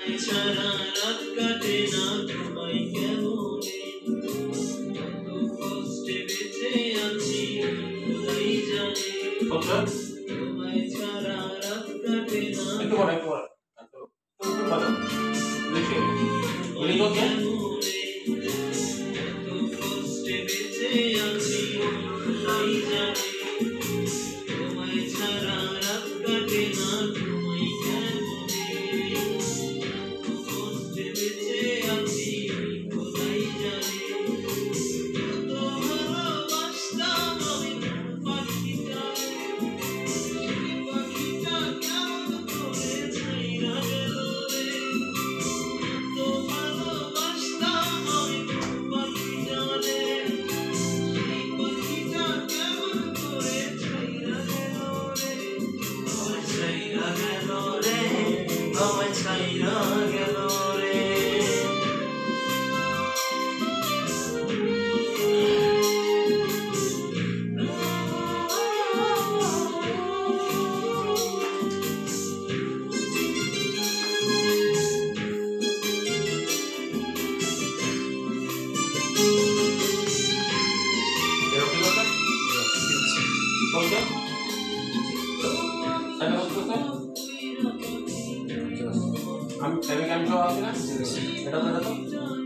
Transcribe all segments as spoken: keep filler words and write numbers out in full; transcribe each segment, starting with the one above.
ছাড়া রাত কাটে না তোমায় কেমনে কত কষ্টে বেঁচে আছি খোদাই জানে তোমায় ছাড়া রাত কাটে না একটু বড় একটু বড় একটু একটু বড় দেখি বলি তো কে কত কষ্টে বেঁচে আছি খোদাই জানে তোমায় ছাড়া রাত কাটে না তোমায় কেমনে কষ্টে বেঁচে আছি খোদাই জানে কত ভালোবাসতাম আমি পাখিটারে সেই পাখিটা কেমন করে ছাইরা গেল রে কত ভালোবাসতাম আমি পাখিটারে সেই পাখিটা কেমন করে ছাইরা গেল রে আমায় ছাইরা গেল রে আমায় ছাইরা গেল রে এরকম কথা বলতো আমি বলতো আমি আমি কেন সব আছি না এটা তো এটা তো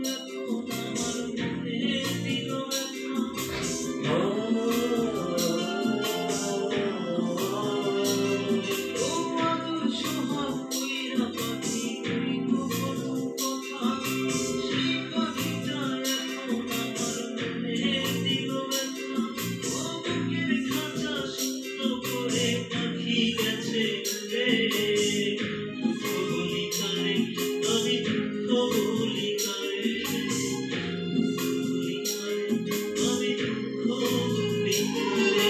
আমি দুঃখ বলি কারে আমি দুঃখ বলি কারে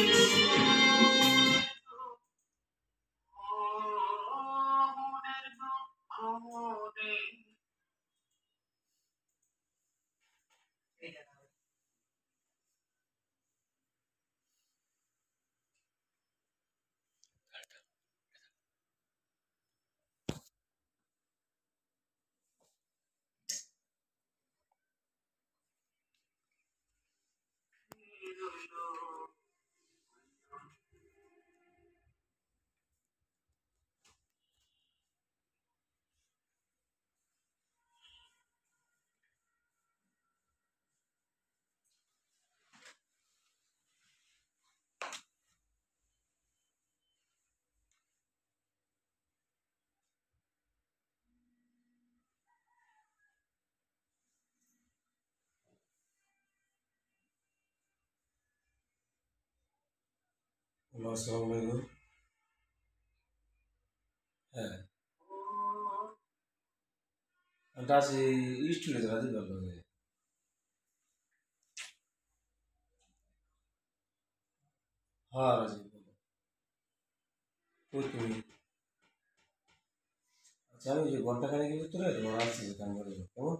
আসসালামু আলাইকুম। হ্যাঁ এটা আছে স্টুডিওতে রাজি ভালো লাগে। হ্যাঁ রাজি বলো কই তুমি? আচ্ছা আমি যে ঘন্টা খানিক ভিতরে তোমার আসছি গান করে কেমন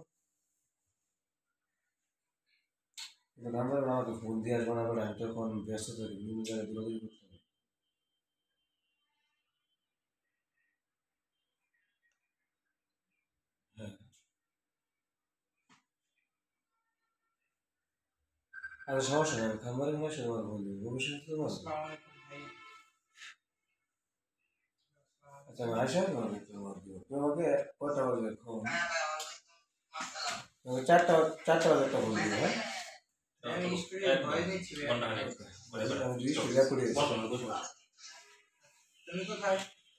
কিন্তু গান করে আমাকে ফোন দিয়ে আসবো না করে আমি তখন ব্যস্ত থাকি বিভিন্ন জায়গায় দৌড়াদৌড়ি করতে হবে। হ্যাঁ আচ্ছা সমস্যা নেই খামারের মাসে তোমার বন্ধু ভবিষ্যতে তোমার আচ্ছা আমি আসে তোমার তোমার তুমি আমাকে কটা বাজে খাও চারটা চারটা বাজে একটা ফোন দিবে। হ্যাঁ আমি স্টুডিও ভয় দিচ্ছি ঘন্টা খানিক আমি দুই স্টুডিও করে বসো না বসো তুমি কোথায়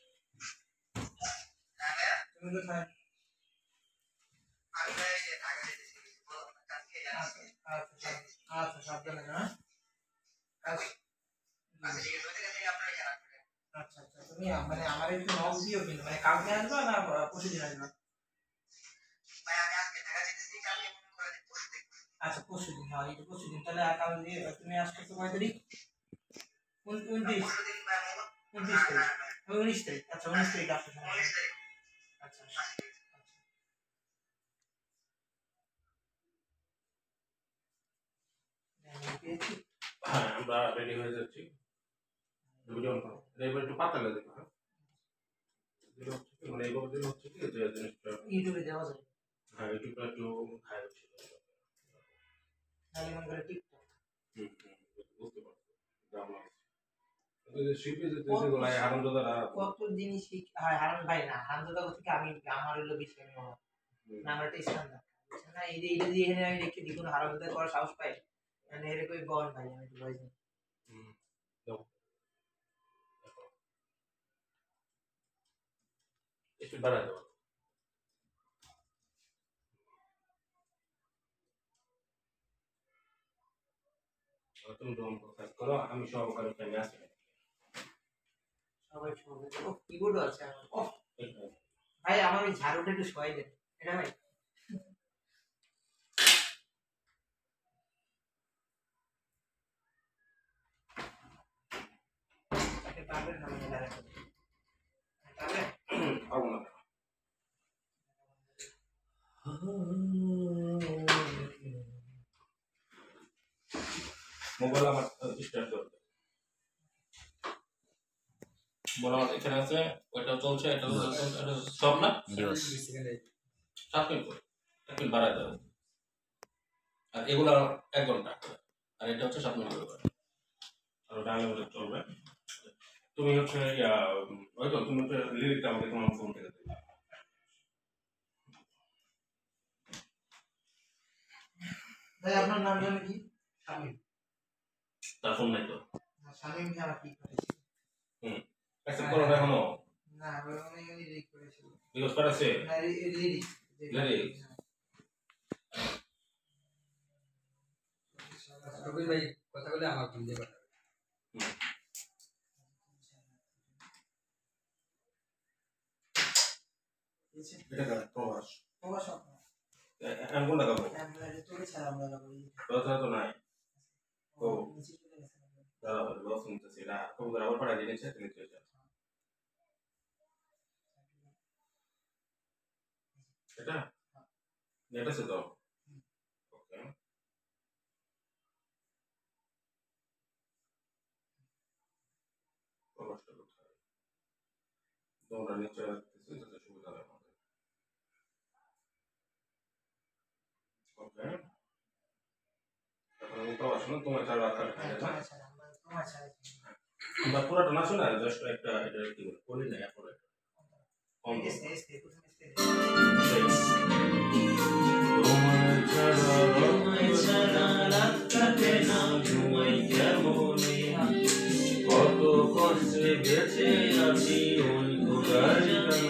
তুমি কোথায় আচ্ছা আচ্ছা সাবধানে না আচ্ছা আচ্ছা তুমি মানে আমার একটু নক দিও কিন্তু মানে কালকে আসবা না পরশু দিন আসবা আচ্ছা পরশু দিন হ্যাঁ এটা পরশু দিন তাহলে কাল দিয়ে তুমি আসতে তো কয় তারিখ উনত্রিশ উনত্রিশ তারিখ উনিশ তারিখ আচ্ছা উনিশ তারিখ আসতে আচ্ছা হ্যাঁ আমরা রেডি হয়ে যাচ্ছি ভিডিও অন করো এবার একটু পাতা লাগে হ্যাঁ মানে এইভাবে দিলে হচ্ছে কি যে জিনিসটা ইউটিউবে দেওয়া যায় হ্যাঁ ইউটিউবটা একটু হাই হচ্ছে তাহলে মনে করে টিকটক হুম বুঝতে পারছি শিল্পী যেগুলো আনন্দদারা কত জিনিস শিখ হয় হারান ভাই না আনন্দদা থেকে আমি আমার হলো বেশি আমি না আমার একটা স্ট্যান্ডার্ড না এই যে এটা দিয়ে এখানে আমি দেখি দ্বিগুণ হারানদার করার সাহস পাই মানে এর কই বল ভাই আমি একটু ভয় হুম দাও একটু বাড়াই দাও তুমি ড্রোন কাজ করো আমি সহকারী ফ্রেন্ডে আসি সবাই সবাই ও কিবোর্ড আছে আমার ও ভাই আমার ওই ঝাড়ুটা একটু সহায় দেন এটা ভাই পারবেন না মানে দাঁড়াতে পারবেন পাবো না মোবাইল আমার স্টার্ট করতে বড় এখানে আছে ওইটা চলছে এটা এটা সব না সাত মিনিট করে এক মিনিট বাড়াই দেবো আর এগুলো এক ঘন্টা আর এটা হচ্ছে সাত মিনিট করে আর ওটা আগে বলে চলবে তুমি হচ্ছে ওই তো তুমি হচ্ছে লিরিকটা আমাকে তোমার ফোন থেকে দেবে ভাই আপনার নাম জানেন কি শামিম তার ফোন নাই তো শামিম ভাই আমার কি করেছে হুম অ্যাকসেপ্ট করো না এখনো না আমি অনেক লিরিক করেছিল বিকজ করেছে না লিরিক লিরিক রবিন ভাই কথা বলে আমার ফোন দিয়ে কথা এটা কার প্রবাস প্রবাস আমি কোনটা গাবো আমরা তোকে ছাড়া আমরা গাবো কথা তো নাই ও নিচে চলে গেছে দাঁড়া লস নিতেছি না কবুতর আবার পড়া দিয়ে নিচে নিচে এটা এটা সে তো ওকে প্রবাসটা কোথায় তোমরা নিচে রাখতেছি যাতে সুবিধা হয় আমাদের ওকে এখন আমি প্রবাস না তোমার ছাড়া রাখার তোমার ছাড়া আমরা তোমার ছাড়া আমরা পুরোটা না শোনা জাস্ট একটা এটা কি বলে বলি না এখন কম এসে এসে প্রথমে এসে তোমার ছাড়া তোমায় ছাড়া রাত কাটে না ঘুমাই কেমনে কত কষ্টে বেঁচে আছি ওই খোদা জানে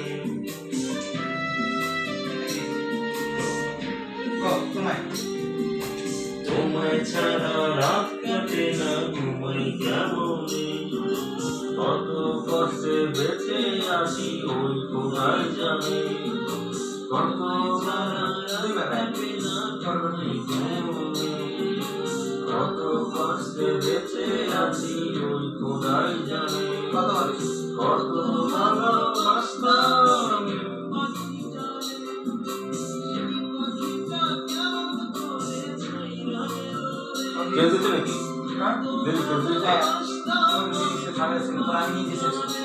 তোমায় তোমায় ছাড়া রাত কাটে না ঘুমাই কেমনে কত কষ্টে বেঁচে আছি ওই খোদা জানে কত ছাড়া রাত কাটে না ঘুমাই কেমনে কত কষ্টে বেঁচে আছি ওই খোদাই জানে কত কত ভালোবাসতাম কেঁদেছে নাকি হ্যাঁ দিদি কেঁদেছে সে ভালো ছিল তো আমি নিজে শেষ করছি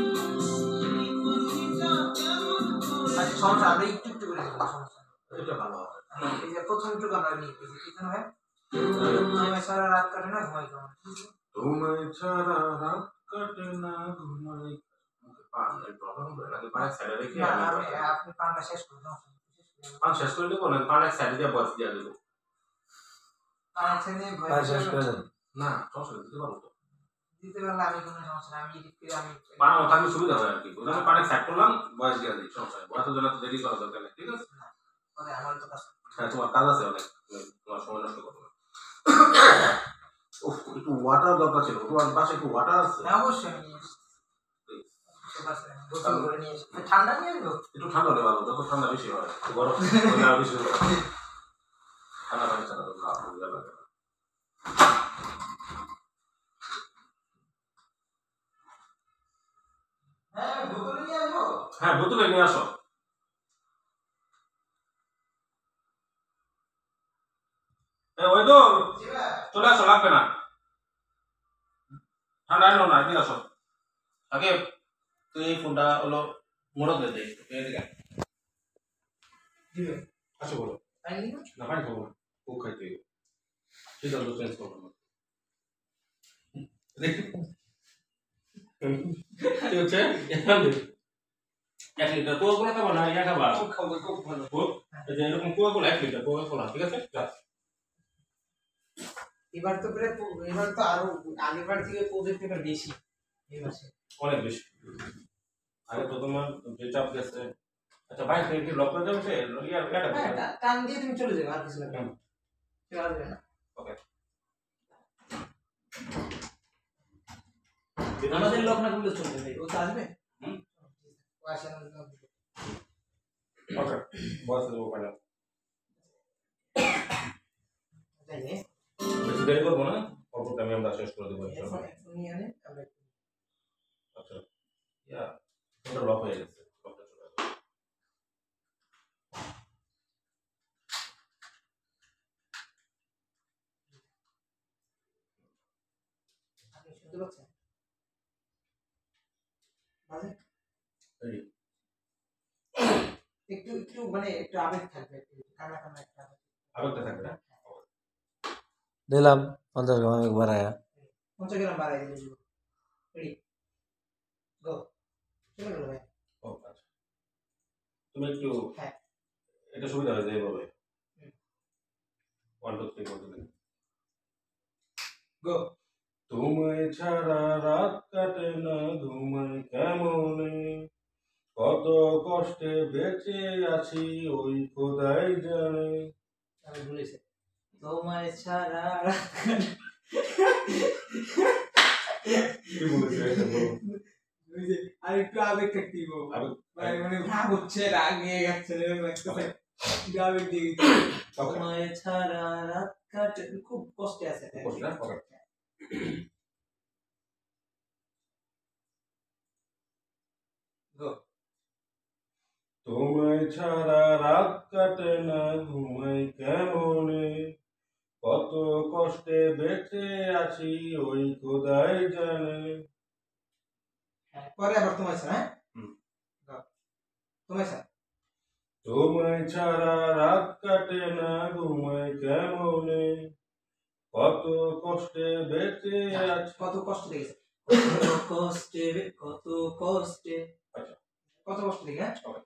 আচ্ছা সমস্যা আমরা একটু একটু করে দেবো সমস্যা এটা ভালো হবে এই যে প্রথম একটু গান আমি লিখেছি কি জানো ভাই তোমায় ছাড়া রাত কাটে না ঘুমাই কেমন তোমায় ছাড়া রাত কাটে না ঘুমাই পান এই প্রবলেম হবে নাকি পান সাইডে রেখে না আমি আপনি পানটা শেষ করে দাও পান শেষ করে দেবো না পান সাইডে দিয়ে বস দিয়ে দেবো পান ছেড়ে পান শেষ করে দেন না সমস্যা দিতে পারবো তো দিতে পারলে আমি কোনো সমস্যা না আমি এডিট করে আমি পান থাকলে সুবিধা হয় আর কি আমি পানে সাইড করলাম বয়স দিয়ে দিই সমস্যা নেই বয়সের জন্য তো দেরি করা দরকার নেই ঠিক আছে মানে আমার তো কাজ হ্যাঁ তোমার কাজ আছে অনেক তোমার সময় নষ্ট করবো না একটু ওয়াটার দরকার ছিল তোমার পাশে একটু ওয়াটার আছে না অবশ্যই আমি নিয়ে এসেছি বোতল করে নিয়ে এসেছি ঠান্ডা নিয়ে আসবো একটু ঠান্ডা হলে ভালো যত ঠান্ডা বেশি হয় গরম হলে আরো বেশি হয় ঠান্ডা পানি ছাড়া তো ভালো লাগে না হ্যাঁ বোতল নিয়ে আসবো হ্যাঁ বোতলে নিয়ে আসো ওই তো চলে আসো লাগবে না ঠান্ডা আনো না এদিকে আসো আগে তুই এই ফোনটা হলো মোড়ক দিয়ে দিই এদিকে দিবে আচ্ছা বলো পানি দিবে না পানি খাবো না কোক খাইতে সিদ্ধান্ত চেঞ্জ করবো না দেখি কি হচ্ছে এক লিটার কোকা কোলা খাবো না ইয়া খাবা কোক খাবো কোক ভালো কোক এই যে এরকম কোকা কোলা এক লিটার কোকা কোলা ঠিক আছে যা। এবার তো প্রায় পো- এবার তো আরো আগেরবার থেকে প্রজেক্ট এবার বেশি এই মাসে অনেক বেশি আগে তো তোমার যে চাপ গেছে আচ্ছা বাইরে থেকে কি লক করে যাবে সে ইয়া ইয়াটা হ্যাঁ টা- টান দিয়ে তুমি চলে যাবে আর কিছু লাগবে না হুম। কেউ আসবে না ওকে আমাদের লোক না করলে চলবে ভাই ও তো আসবে হুম। ও আসে আমাদের লোক দিবে। ওকে বস দেবো পানি তাই নে বেশি দেরি করবো না অল্প টাইমে আমরা শেষ করে দেবো এরপর এখন নিয়ে আনে আমরা একটু আচ্ছা ইয়া ওটা লক হয়ে গেছে লকটা চলে আসবে আপনি শুনতে পাচ্ছেন বাজে এই একটু একটু মানে একটু আবেগ থাকবে একটু কান্না কান্না একটা আবেগ। আরেকটা থাকবে না দিলাম পঞ্চাশ গ্রাম এক বাড়ায়া পঞ্চাশ গ্রাম বাড়াই দিলে দিব রেডি গো চলে গেল ভাই ও আচ্ছা তুমি একটু হ্যাঁ। এটা সুবিধা হয়ে যায় এভাবে হুম। ওয়ান টু থ্রি বলতে দিন গো তোমায় ছাড়া রাত কাটে না ঘুমাই কেমনে কত কষ্টে বেঁচে আছি ওই খোদাই জানে আমি ভুলেছি তোমায় ছাড়া কি বলেছে এটা বলো। ওই যে আর একটু আবেগ থাকতে দিব আবেগ- মানে মানে ভাব হচ্ছে রাগ নিয়ে যাচ্ছে এরকম একটা Okay. একটু আবেগ দিয়ে দিতে Okay. তোমায় ছাড়া রাত কাটে খুব কষ্টে আছে এটা। কষ্ট না? Okay. গো তোমায় ছাড়া রাত কাটে না ঘুমাই কেমনে কত কষ্টে বেঁচে আছি ওই খোদাই জানে হ্যাঁ পরে আবার তোমায় ছাড়া হ্যাঁ হুম। গো তোমায় ছাড়া তোমায় ছাড়া রাত কাটে না ঘুমাই কেমনে কত কষ্টে বেঁচে আছি কত কষ্ট লেগেছে কত কষ্টে রে, কত কষ্টে আচ্ছা। কত কষ্ট লেগে হ্যাঁ Okay.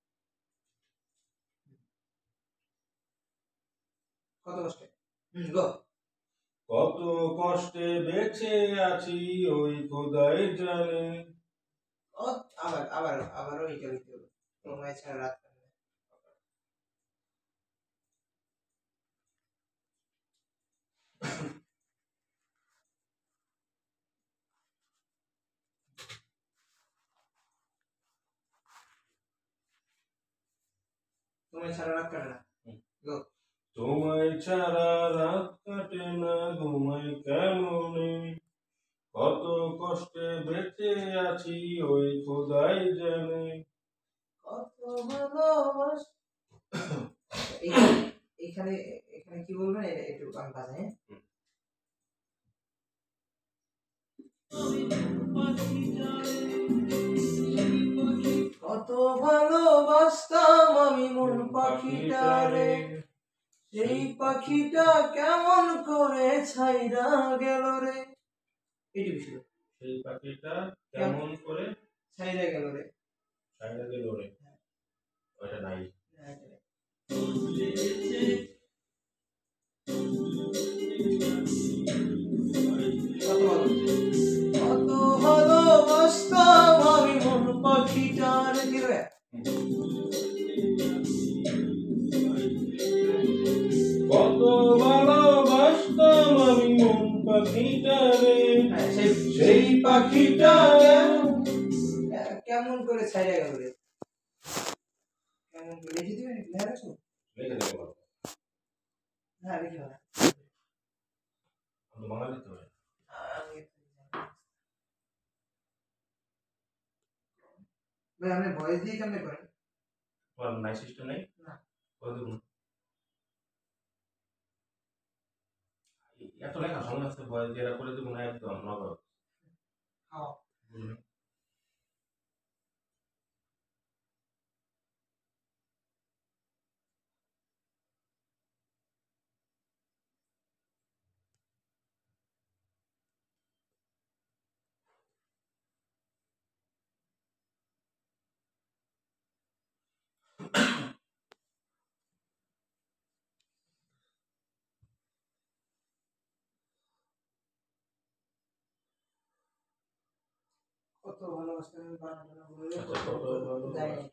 কত কষ্টে হুম গো কত কষ্টে বেঁচে আছি ওই খোদাই জানে ও- আবার আবার আবারও এটা লিখতে হবে তোমায় ছাড়া রাত কাটে না। তোমায় ছাড়া রাত কাটে না হুম। গো তোমায় ছাড়া রাত কাটে না ঘুমাই কেমনে কত কষ্টে বেঁচে আছি ওই খোদাই জানে কত ভালোবাস এইখানে এখানে এখানে কি বলবেন এটা একটু গান বাজায় হ্যাঁ? কত ভালোবাসতাম আমি মন পাখিটারে সেই পাখিটা কেমন করে ছাইরা গেল রে এইটুকু ছিল সেই পাখিটা কেমন করে ছাইরা গেল রে ছাইড়া গেল রে ওটা নাই কত ভালো কত ভালোবাসতাম আমি মন পাখিটারে কি রে কত ভালোবাসতাম আমি মন পাখিটারে হ্যাঁ, সেই সেই পাখিটা কেমন- কেমন করে ছাইরা গেল রে কেমন করে লিখে দিবেন লেখা রাখো লিখে দেবো বলো। না লিখে না আমি বাংলা লিখতে হবে আমি ভাই আপনি ভয়েস দিয়ে কেমনে করেন তোমার নাই সিস্টেম নেই না। করে দেবো না। এত লেখা সময় আছে ভয় দিয়ে এরা করে দেবো না একদম নগদ হ্যাঁ বুঝলেন? কত ভালোবাসতে আমি বানানো বলে আচ্ছা, কত ভালোবাসতে। যাই না।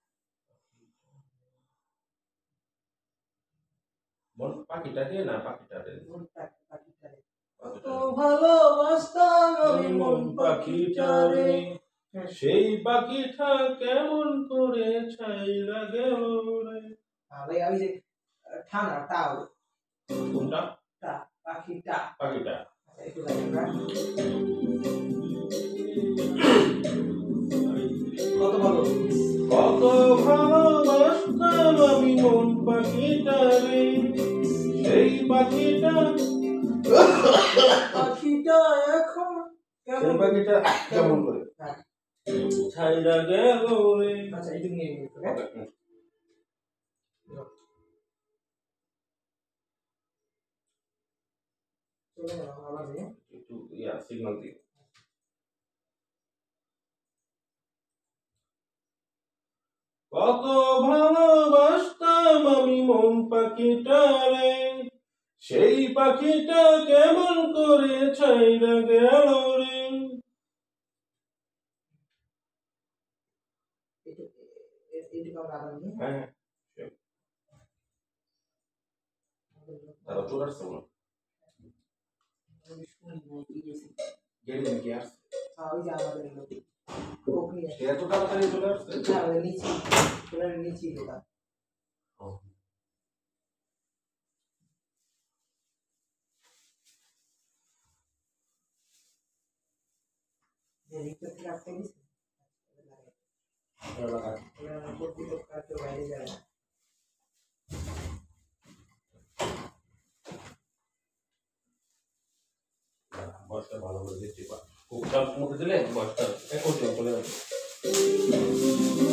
মন পাখিটা দিয়ে না পাখিটা দিয়ে মন পাখি পাখিটারে কত পাখিটা। ভালোবাসতাম আমি মন পাখিটারে। সেই পাখিটা কেমন করে ছাইরা গেল রে। হ্যাঁ ভাই আমি যে ঠান্ডা টাও কোনটা? টা পাখিটা পাখিটা। আচ্ছা একটু গাই আমরা কত ভালো কত ভালোবাসতাম আমি মন পাখিটারে, সেই পাখিটা পাখিটা এখন সেই কেমন পাখিটা কেমন করে হ্যাঁ, ছাইরা গেল রে। আচ্ছা একটু নিয়ে নিই হ্যাঁ চলে গেল আবার যে একটু ইয়া সিগন্যাল দিই। কত ভালোবাসতাম আমি মন পাখিটারে, সেই পাখিটা কেমন করে ছাইরা গেল রে। একটু একটু আমরা আবার নিই হ্যাঁ তারা চলে আসছে মনে হয়। আমি শুনি নাই কি গেছে গেলেন কি আসছে? হ্যাঁ ওই যে আমাদের লোক ওকে এত তাড়াতাড়ি চলে আসছে? হ্যাঁ ওই নিচে ওরা নিচে দোকান যে রিক্সার থেকে আসতে গেছে ওরা প্রত্যেক কাজে বাইরে যায় না বয়সটা ভালো করে দিচ্ছি, কুকটার মধ্যে দিলে বয়সটা এক চলে যাবে।